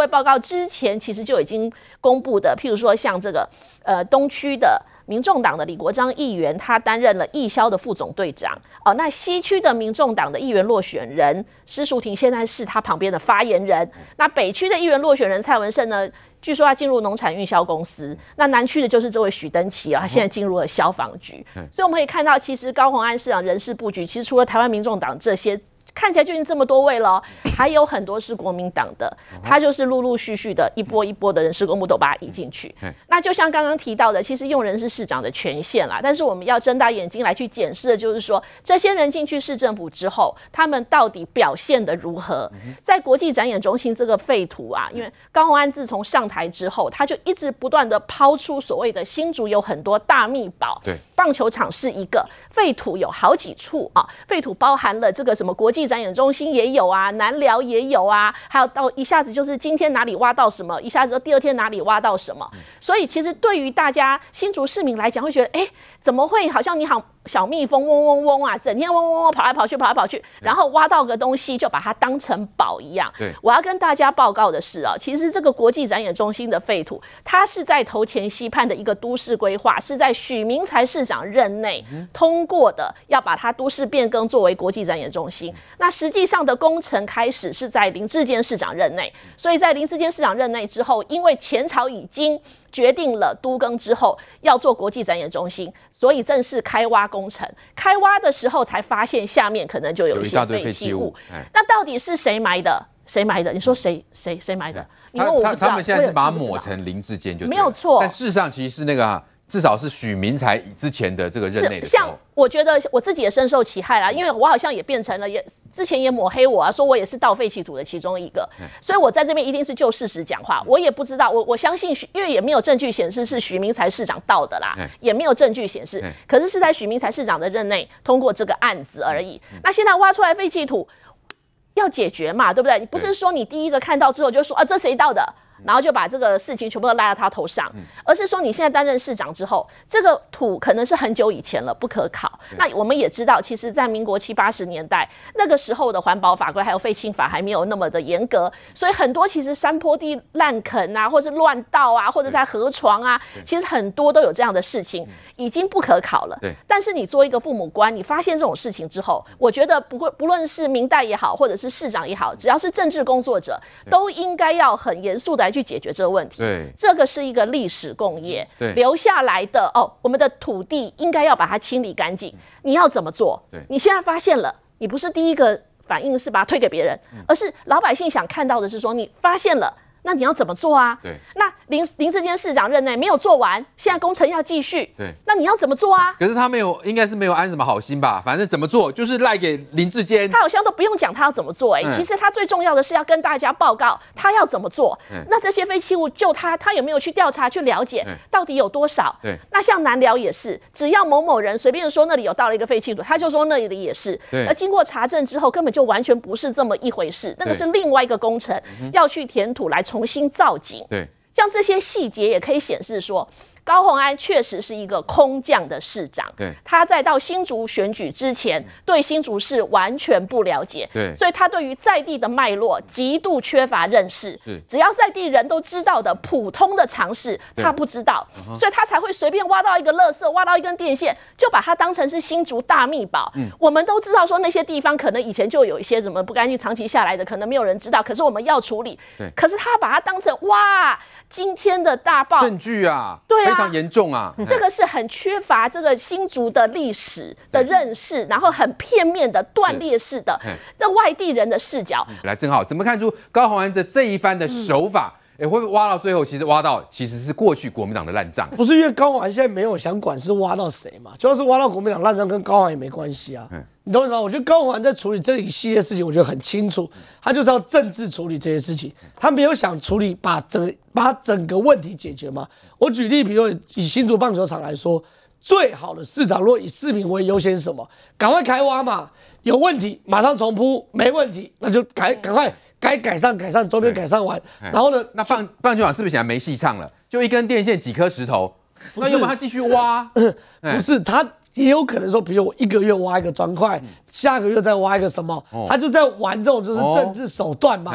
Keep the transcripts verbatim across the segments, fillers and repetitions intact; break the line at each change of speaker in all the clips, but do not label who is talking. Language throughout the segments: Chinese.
会报告之前，其实就已经公布的，譬如说像这个呃东区的民众党的李国章议员，他担任了义消的副总队长。哦，那西区的民众党的议员落选人施淑婷，现在是他旁边的发言人。那北区的议员落选人蔡文胜呢？据说他进入农产运销公司，那南区的就是这位许登奇啊，他现在进入了消防局，所以我们可以看到，其实高虹安市长人事布局，其实除了台湾民众党这些。看起来就已经这么多位了，还有很多是国民党的，他就是陆陆续续的一波一波的人事公布都把它移进去。那就像刚刚提到的，其实用人是市长的权限啦，但是我们要睁大眼睛来去检视的就是说，这些人进去市政府之后，他们到底表现的如何？在国际展演中心这个废土啊，因为高虹安自从上台之后，他就一直不断的抛出所谓的新竹有很多大秘宝，对，棒球场是一个，废土有好几处啊，废土包含了这个什么国际展演中心也有啊，南寮也有啊，还有到一下子就是今天哪里挖到什么，一下子第二天哪里挖到什么，所以其实对于大家新竹市民来讲，会觉得哎，怎么会好像你好小蜜蜂嗡嗡嗡啊，整天嗡嗡嗡跑来跑去跑来跑去，然后挖到个东西就把它当成宝一样。对，我要跟大家报告的是啊，其实这个国际展演中心的废土，它是在头前溪畔的一个都市规划，是在许明才市长任内通过的，要把它都市变更作为国际展演中心。那实际上的工程开始是在林智坚市长任内，所以在林智坚市长任内之后，因为前朝已经决定了都更之后要做国际展演中心，所以正式开挖工程。开挖的时候才发现下面可能就有一些废弃物。那到底是谁埋的？谁埋的？你说谁谁谁埋的？你问我不知道。
他们现在是把它抹成林智坚就
没有错，
但事实上其实是那个、啊。至少是许明才之前的这个任内的时候，
像我觉得我自己也深受其害啦，因为我好像也变成了也之前也抹黑我啊，说我也是盗废弃土的其中一个，所以我在这边一定是就事实讲话。我也不知道，我我相信，因为也没有证据显示是许明才市长盗的啦，也没有证据显示，可是是在许明才市长的任内通过这个案子而已。那现在挖出来废弃土要解决嘛，对不对？你不是说你第一个看到之后就说啊这谁盗的？然后就把这个事情全部都赖到他头上，而是说你现在担任市长之后，这个土可能是很久以前了，不可考。那我们也知道，其实，在民国七八十年代那个时候的环保法规还有废弃法还没有那么的严格，所以很多其实山坡地滥垦啊，或是乱盗啊，或者在河床啊，其实很多都有这样的事情，已经不可考了。但是你做一个父母官，你发现这种事情之后，我觉得不不论是民代也好，或者是市长也好，只要是政治工作者，都应该要很严肃的来去解决这个问题。对，这个是一个历史共业，留下来的哦，我们的土地应该要把它清理干净。你要怎么做？你现在发现了，你不是第一个反应是把它推给别人，而是老百姓想看到的是说，你发现了。那你要怎么做啊？对，那林林智坚市长任内没有做完，现在工程要继续。对，那你要怎么做啊？
可是他没有，应该是没有安什么好心吧？反正怎么做就是赖给林智坚。
他好像都不用讲他要怎么做、欸，哎、嗯，其实他最重要的是要跟大家报告他要怎么做。嗯、那这些废弃物就他，他有没有去调查去了解到底有多少？对，那像南寮也是，只要某某人随便说那里有到了一个废弃土，他就说那里的也是。对，而经过查证之后，根本就完全不是这么一回事，那个是另外一个工程，要去填土来重新造景。对，像这些细节也可以显示说，高虹安确实是一个空降的市长。对，他在到新竹选举之前，对新竹市完全不了解。对，所以他对于在地的脉络极度缺乏认识。是，只要在地人都知道的普通的常识，他不知道，所以他才会随便挖到一个垃圾，挖到一根电线，就把它当成是新竹大秘宝。嗯，我们都知道说那些地方可能以前就有一些什么不干净长期下来的，可能没有人知道，可是我们要处理。对，可是他把它当成哇。今天的大报
证据啊，
对啊，
非常严重啊。
这个是很缺乏这个新竹的历史的认识，然后很片面的断裂式的这外地人的视角。
来，正好怎么看出高虹安的这一番的手法？哎、嗯，会不会挖到最后，其实挖到其实是过去国民党的烂账？
不是，因为高虹安现在没有想管是挖到谁嘛，就要是挖到国民党烂账，跟高虹安也没关系啊。嗯，你懂我意思吗？我觉得高虹安在处理这一系列事情，我觉得很清楚，他就是要政治处理这些事情，他没有想处理把整把整个问题解决嘛。我举例，比如以新竹棒球场来说，最好的市长，如果以市民为优先，是什么？赶快开挖嘛，有问题马上重铺，没问题那就赶赶快。该改善改善，周边改善完，然后呢？
那棒棒球场是不是显然没戏唱了？就一根电线，几颗石头，那要不然他继续挖？
不是，他也有可能说，比如我一个月挖一个砖块，下个月再挖一个什么，他就在玩这种就是政治手段嘛。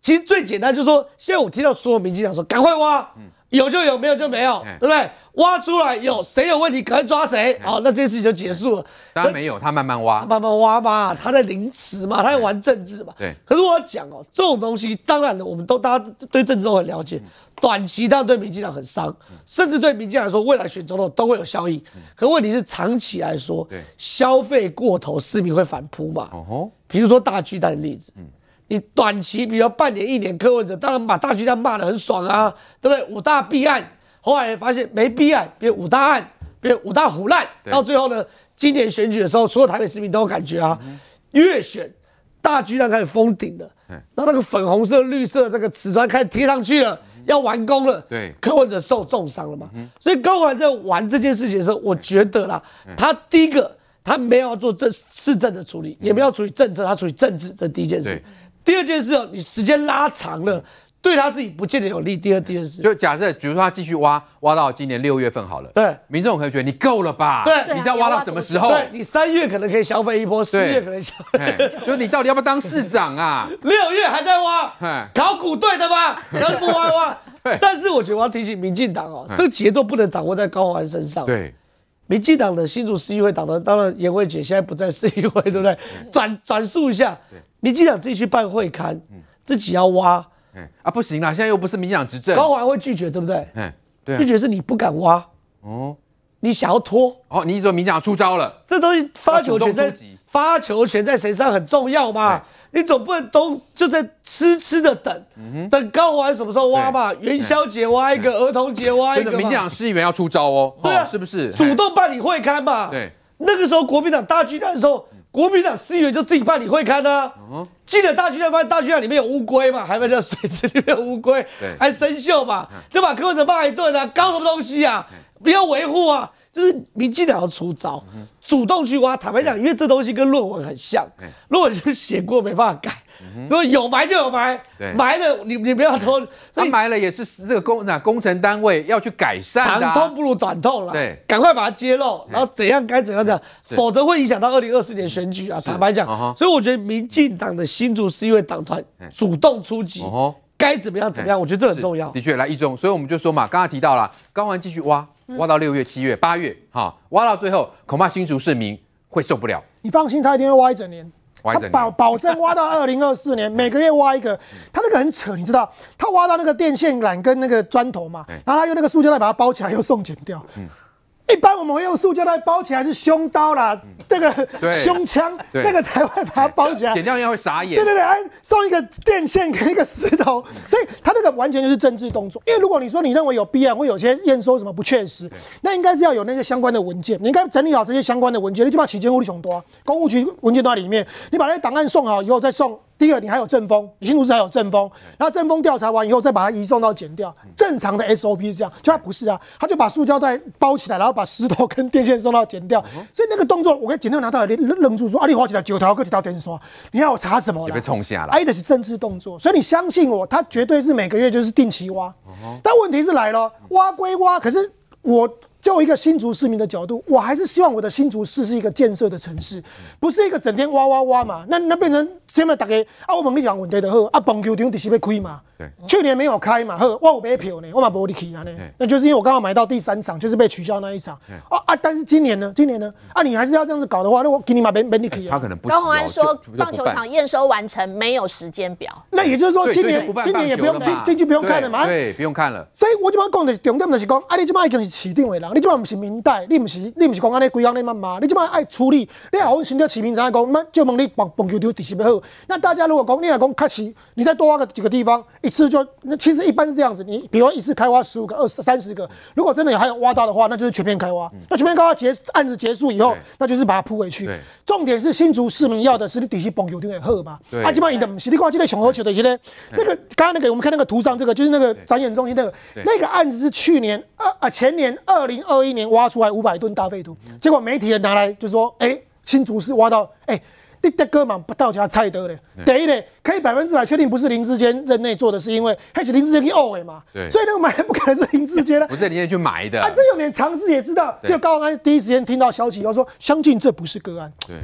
其实最简单就是说，现在我听到所有民进党说赶快挖，嗯、有就有，没有就没有，对不对？挖出来有谁有问题，赶快抓谁，好，那这件事情就结束了。
当然没有，他慢慢挖，
慢慢挖嘛，他在凌迟嘛，他在玩政治嘛。
对。
可是我要讲哦，这种东西，当然了，我们都大家对政治都很了解，短期当然对民进党很伤，甚至对民进党来说，未来选总统都会有效益。可问题是长期来说，消费过头，市民会反扑嘛。哦。比如说大巨蛋的例子，你短期，比如半年、一年，柯文哲当然把大巨蛋骂得很爽啊，对不对？五大弊案。后来发现没弊案，变五大案，变五大虎烂，到最后呢，今年选举的时候，所有台北市民都有感觉啊，嗯、越选大巨蛋开始封顶了，然后那个粉红色、绿色的这个瓷砖开始贴上去了，嗯、要完工了，
对，
柯文哲受重伤了嘛，嗯、所以高虹安在玩这件事情的时候，我觉得啦，嗯、他第一个他没有要做政市政的处理，嗯、也没有处理政策，他处理政治，这是第一件事。第二件事哦，你时间拉长了。对他自己不见得有利。第二件事，
就假设，比如说他继续挖，挖到今年六月份好了，
对，
民众可能觉得你够了吧？
对，
你是要挖到什么时候？
对，你三月可能可以消费一波，四月可能消费，
就是你到底要不要当市长啊？
六月还在挖，考古队的吗？然后不挖挖。对，但是我觉得我要提醒民进党哦，这个节奏不能掌握在高虹安身上。
对，
民进党的新竹市议会党的，当然颜慧姐现在不在市议会，对不对？转转述一下，民进党自己去办会刊，自己要挖。
啊，不行啦！现在又不是民进党执政，
高虹安会拒绝，对不对？
嗯，对、啊，
拒绝是你不敢挖哦，你想要拖
哦，你一说民进党出招了，
这东西发球权在发球权在谁上很重要嘛？你总不能都就在痴痴的等，嗯、等高虹安什么时候挖嘛？元宵节挖一个，儿童节挖一个嘛，
民进党市议员要出招哦，
对啊，
是不是？
主动办理会刊嘛？
对，
那个时候国民党大巨蛋的时候。国民党市议员就自己办理会刊啊，嗯、记得大巨蛋，发现大巨蛋里面有乌龟嘛，还没叫水池里面有乌龟，还生锈嘛，嗯、就把柯文哲骂一顿啊，搞什么东西啊，嗯、不要维护啊，就是民进党要出招，嗯、主动去挖。坦白讲，因为这东西跟论文很像，嗯、论文就写过没办法改。所以有埋就有埋，埋了你你不要拖，
他埋了也是这个工那工程单位要去改善的、啊，
长痛不如短痛啦，
对，
赶快把它揭露，然后怎样该怎样讲，否则会影响到二零二四年选举啊。坦白讲，uh-huh、所以我觉得民进党的新竹市议会党团主动出击，该、uh-huh、怎么样怎么样，我觉得这很重要。
的确，来一中，所以我们就说嘛，刚刚提到了高虹安继续挖，挖到六月、七月、八月，哈，挖到最后，恐怕新竹市民会受不了。
你放心，他一定会挖一整年。他保保证挖到二零二四年，每个月挖一个。他那个很扯，你知道，他挖到那个电线缆跟那个砖头嘛，然后他用那个塑胶袋把它包起来，又送检掉。嗯、一般我们会用塑胶袋包起来是凶刀啦，这个胸腔那个才会把它包起来。
检掉应该会傻眼。
对对对，送一个电线跟一个石头，所以他那个完全就是政治动作。因为如果你说你认为有必要，会有些验收什么不确实，那应该是要有那些相关的文件，你应该整理好这些相关的文件，你就把起监护理熊多，公务局文件都在里面，你把那些档案送好以后再送。第一个，你还有正风，你新竹市还有正风，然后正风调查完以后再把它移送到检调，正常的 S O P 是这样，就他不是啊，他就把塑胶袋包起来，然后把石头跟电线送到检调，所以那个动作，我跟检调拿到来愣住说，啊，你花几条九条，各几条电刷，你要我查什么啦？
被冲下了，
哎，的是政治动作，所以你相信我，他绝对是每个月就是定期挖，但问题是来了，挖归挖，可是我。就一个新竹市民的角度，我还是希望我的新竹市是一个建设的城市，不是一个整天挖挖挖嘛。那那变成现在大家啊，我问你讲问题就好啊，棒球场就是要开嘛。对，去年没有开嘛，好，我有买票呢，我嘛没你去啊呢。那就是因为我刚好买到第三场，就是被取消那一场。啊啊！但是今年呢，今年呢，啊，你还是要这样子搞的话，那我给你买没没你去啊。
他可能不。
高虹安说，棒球场验收完成没有时间表。
那也就是说，今年今年也不用进进去不用看了嘛。
对，不用看了。
所以我就要讲的重点就是讲，啊，你这摆已经是市长的人，你这摆不是民代，你不是你不是讲安尼规样你妈骂，你这摆爱处理，你好，我新的市民怎样讲？那就问你棒棒球场第是要好。那大家如果讲你来讲开始，你再多挖个几个地方，一次就那。其实一般是这样子，你比如一次开挖十五个、二十、三十个，如果真的有还有挖到的话，那就是全面开挖。嗯、那全面开挖结案子结束以后，那就是把它铺回去。重点是新竹市民要的是你底下棒球场也好嘛。啊，基本上你的不是，你看这个上好笑的是呢，那个刚刚那个我们看那个图上这个就是那个展演中心那个那个案子是去年二啊前年二零二一年挖出来五百吨大废土，嗯、结果媒体人拿来就说，哎、欸，新竹市挖到哎。欸你的哥嘛不到家菜得嘞，第一嘞可以百分之百确定不是林志坚任内做的，是因为还是林志坚去挖的嘛，所以那个买不可能是林志坚了，
不是林志坚去买的。
啊，这有点常识也知道，就高虹安第一时间听到消息，他说相信这不是个案。对，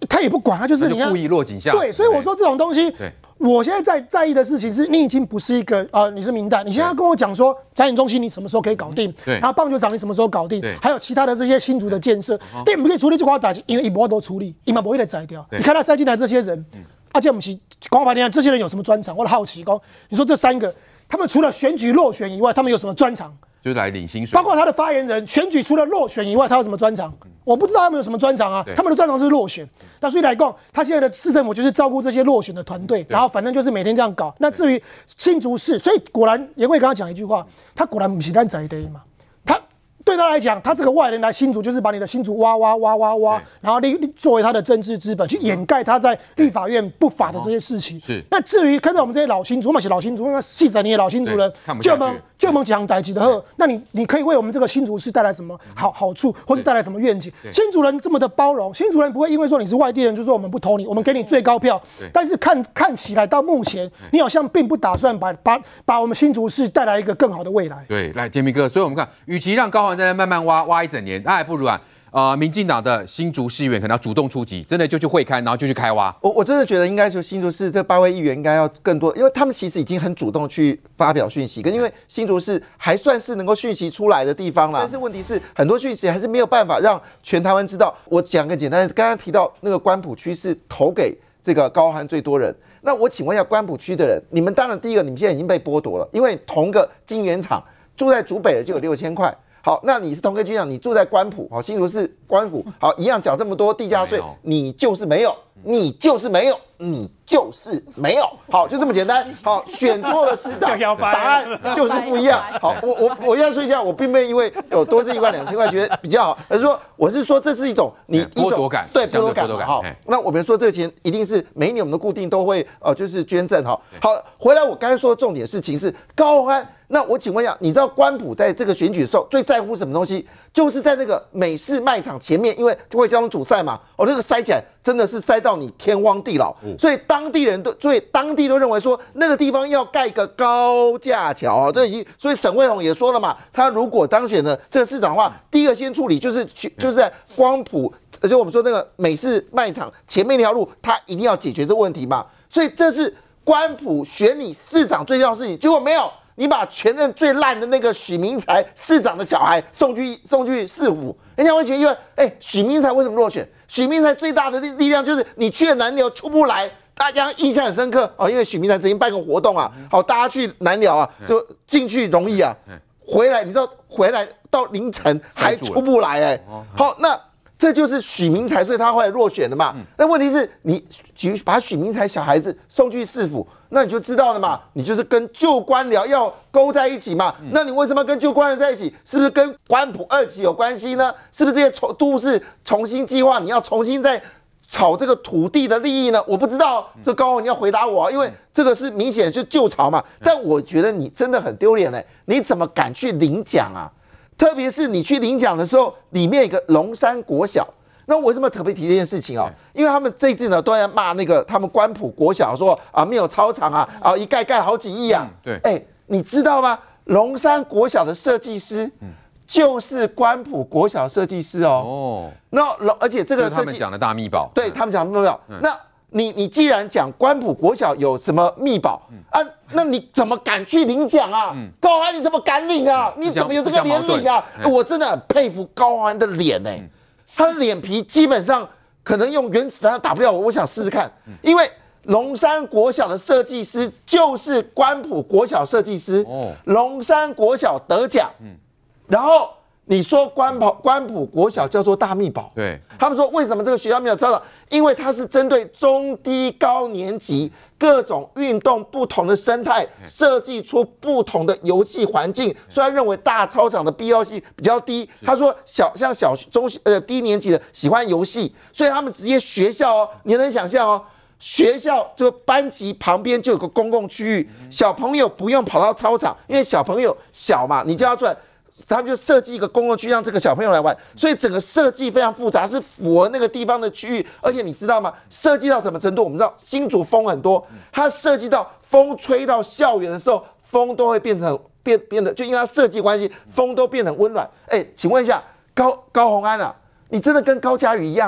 他也不管，他就是你看
故意落井下石。
对，所以我说这种东西，
对。
我现在在在意的事情是，你已经不是一个呃，你是民代，你现在跟我讲说展演中心你什么时候可以搞定，
对，
然后棒球场你什么时候搞定，还有其他的这些新竹的建设，你不可以处理这块打击，因为一波都处理，一毛不会的宰掉。你看他塞进来这些人，啊，这不是光盘点，这些人有什么专长？我的好奇，讲你说这三个，他们除了选举落选以外，他们有什么专长？
就是来领薪水，
包括他的发言人，选举除了落选以外，他有什么专长？我不知道他们有什么专长啊，他们的专长是落选。那所以来讲，他现在的市政府就是照顾这些落选的团队，然后反正就是每天这样搞。那至于新竹市，所以果然严慧刚刚讲一句话，他果然不是咱在地嘛，他。对他来讲，他这个外人来新竹，就是把你的新竹挖挖挖挖挖，然后立作为他的政治资本，去掩盖他在立法院不法的这些事情。是。那至于看到我们这些老新竹，我们是老新竹，那细仔你也老新竹人，就蒙就蒙讲代志的后，那你你可以为我们这个新竹市带来什么好好处，或是带来什么愿景？新竹人这么的包容，新竹人不会因为说你是外地人，就说我们不投你，我们给你最高票。但是看看起来到目前，你好像并不打算把把把我们新竹市带来一个更好的未来。
对，来杰明哥，所以我们看，与其让高虹在那慢慢挖挖一整年，那还不如啊，呃，民进党的新竹市议员可能要主动出击，真的就去会开，然后就去开挖。
我我真的觉得应该就新竹市这八位议员应该要更多，因为他们其实已经很主动去发表讯息，因为新竹市还算是能够讯息出来的地方啦。但是问题是，很多讯息还是没有办法让全台湾知道。我讲个简单的，刚刚提到那个关埔区是投给这个高虹最多人。那我请问一下关埔区的人，你们当然第一个，你们现在已经被剥夺了，因为同个晶圆厂住在竹北的就有六千块。好，那你是同个军长，你住在关埔，好，新竹市关埔，好，一样缴这么多地价税，你就是没有，你就是没有，你就是没有，好，就这么简单。好，选错了市长，答案就是不一样。好，我我我要说一下，我并没有因为有多这一万两千块觉得比较好，而是说我是说这是一种你一种
剥夺感，
对剥夺感。好，那我们说这个钱一定是每一年我们的固定都会呃就是捐赠。好，好，回来我刚才说的重点事情是高虹安。那我请问一下，你知道关埔在这个选举的时候最在乎什么东西？就是在那个美式卖场前面，因为会交通阻塞嘛，哦，那个塞起来真的是塞到你天荒地老，嗯、所以当地人都，所以当地都认为说那个地方要盖个高架桥啊，这已经，所以沈慧虹也说了嘛，他如果当选了这个市长的话，第一个先处理就是去就是在光埔，就我们说那个美式卖场前面那条路，他一定要解决这个问题嘛，所以这是关埔选你市长最重要的事情，结果没有。你把前任最烂的那个许明才市长的小孩送去送去市府，人家会觉得，因为哎，许明才为什么落选？许明才最大的力力量就是你去了南寮出不来，大家印象很深刻哦，因为许明才曾经办个活动啊，好，大家去南寮啊，就进去容易啊，回来你知道回来到凌晨还出不来哎、欸，好那。这就是许明才，所以他后来落选的嘛。那问题是你举把许明才小孩子送去市府，那你就知道了嘛，你就是跟旧官僚要勾在一起嘛。那你为什么要跟旧官僚在一起？是不是跟关埔二期有关系呢？是不是这些重都市重新计划，你要重新再炒这个土地的利益呢？我不知道，这高虹你要回答我，因为这个是明显是旧巢嘛。但我觉得你真的很丢脸嘞，你怎么敢去领奖啊？特别是你去领奖的时候，里面有一个龙山国小，那我为什么特别提这件事情啊？因为他们这一次呢都在骂那个他们关埔国小说啊没有操场啊，啊一盖盖好几亿啊。对，哎，你知道吗？龙山国小的设计师就是关埔国小设计师哦。哦，那而且这个设计他
们讲的大秘宝，
对他们讲的秘宝，那。你你既然讲关埔国小有什么秘宝、嗯、啊，那你怎么敢去领奖啊？嗯、高虹安你怎么敢领啊？嗯、你怎么有这个脸领啊？我真的很佩服高虹安的脸哎、欸，嗯、他的脸皮基本上可能用原子弹打不了我，我想试试看，嗯、因为龙山国小的设计师就是关埔国小设计师，哦、龙山国小得奖，嗯、然后。你说关埔关埔国小叫做大秘宝，对他们说为什么这个学校没有操场？因为它是针对中低高年级各种运动不同的生态，设计出不同的游戏环境。虽然认为大操场的必要性比较低，他说小像小中呃低年级的喜欢游戏，所以他们直接学校哦，你能想象哦？学校就班级旁边就有个公共区域，小朋友不用跑到操场，因为小朋友小嘛，你叫他出来。他们就设计一个公共区让这个小朋友来玩，所以整个设计非常复杂，是符合那个地方的区域。而且你知道吗？设计到什么程度？我们知道新竹风很多，它设计到风吹到校园的时候，风都会变成变变得，就因为它设计关系，风都变得温暖。哎，请问一下高高虹安啊，你真的跟高嘉瑜一样哎、欸？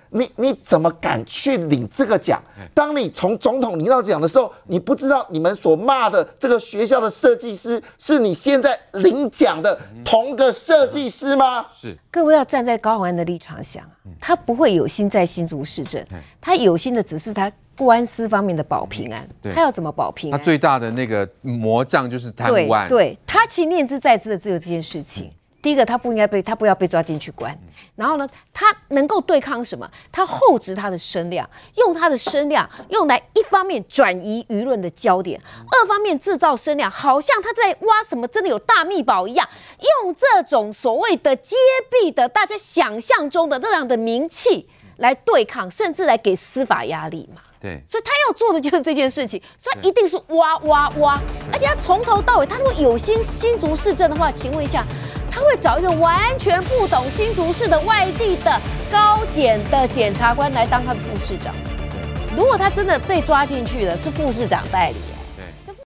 你你怎么敢去领这个奖？当你从总统领到奖的时候，你不知道你们所骂的这个学校的设计师，是你现在领奖的同个设计师吗？
是，
各位要站在高虹安的立场想，他不会有心在新竹市政，他有心的只是他官司方面的保平安，他要怎么保平安？
他最大的那个魔障就是贪污案，
对，对他其实念之在之的只有这件事情。第一个，他不应该被他不要被抓进去关。然后呢，他能够对抗什么？他厚植他的声量，用他的声量用来一方面转移舆论的焦点，二方面制造声量，好像他在挖什么真的有大秘宝一样，用这种所谓的揭弊的大家想象中的那样的名气来对抗，甚至来给司法压力嘛。
对，
所以他要做的就是这件事情，所以他一定是挖挖挖，而且他从头到尾，他如果有心新竹市政的话，请问一下，他会找一个完全不懂新竹市的外地的高检的检察官来当他的副市长？如果他真的被抓进去了，是副市长代理。